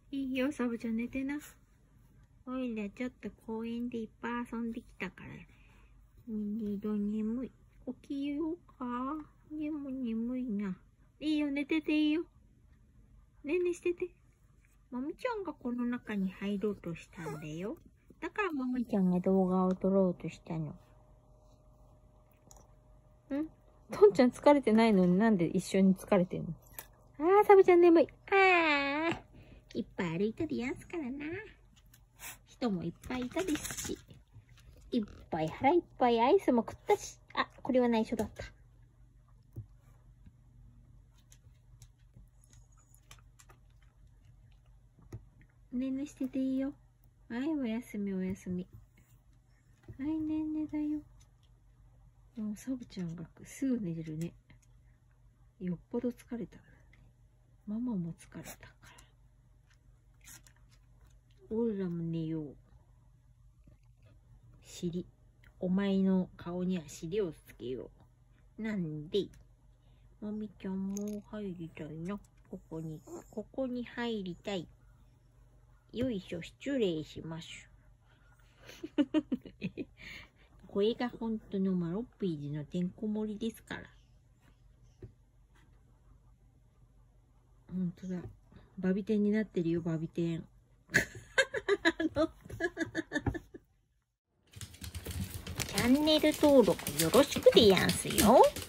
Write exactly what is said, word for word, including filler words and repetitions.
いいよ、サブちゃん寝てな。おいらちょっと公園でいっぱい遊んできたから、二度眠い。起きようか。でも眠いな。いいよ、寝てていいよ。ねんねしてて。まみちゃんがこの中に入ろうとしたんだよ。だからまみちゃんが動画を撮ろうとしたの。ん？とんちゃん疲れてないのになんで一緒に疲れてんの？あー、サブちゃん眠い。あー、いっぱい歩いたりやんすからな。人もいっぱいいたですし。いっぱい腹いっぱいアイスも食ったし。あ、これは内緒だった。ねんねしてていいよ。はい、おやすみおやすみ。はい、ねんねだよ。もうサブちゃんがすぐ寝れるね。よっぽど疲れたからね。ママも疲れたから。オラも寝よう。尻。お前の顔には尻をつけよう。なんで、まみちゃんも入りたいな。ここに、ここに入りたい。よいしょ、失礼します。これが本当のマロッピーズのてんこ盛りですから。本当だ。バビ天になってるよ、バビ天。チャンネル登録よろしくでやんすよ。